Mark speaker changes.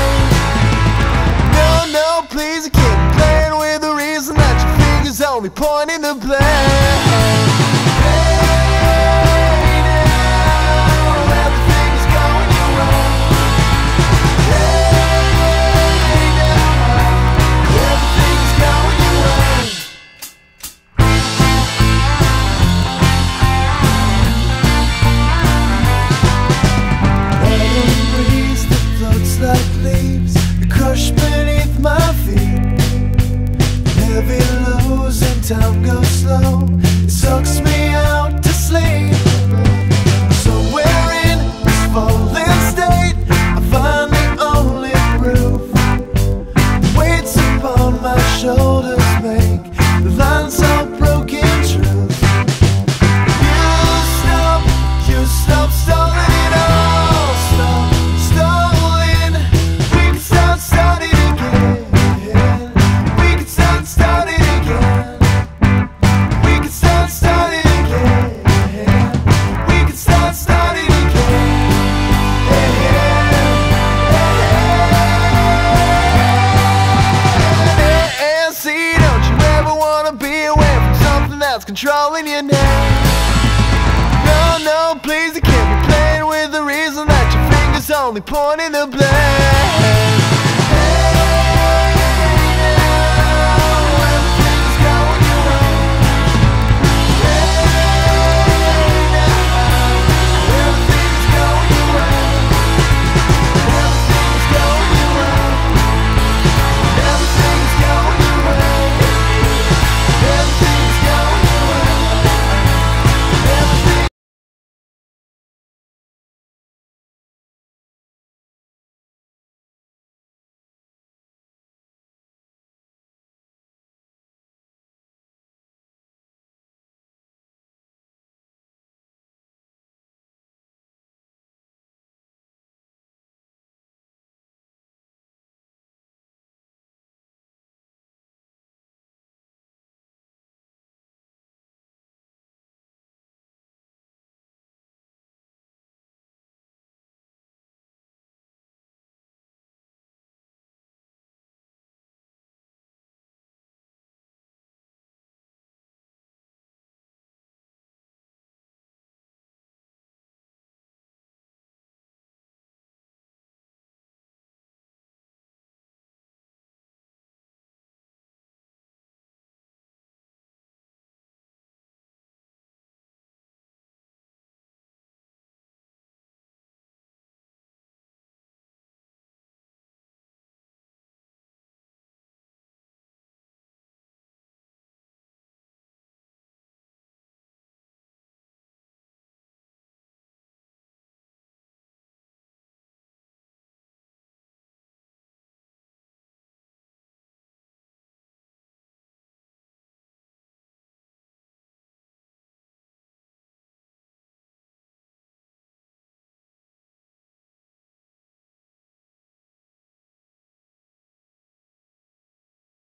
Speaker 1: No, no, please, I can't be playing with the reason that your fingers only pointing the blame. Time goes slow, it sucks me out to sleep. Somewhere in this fallen state, I find the only proof. The weights upon my shoulders make the lines of broken truth. You stop stalling it all. Stop stalling. We can start starting again. We can start starting again. Controlling you now. No, no, please, I can't be playing with the reason that your fingers only pointing the blame.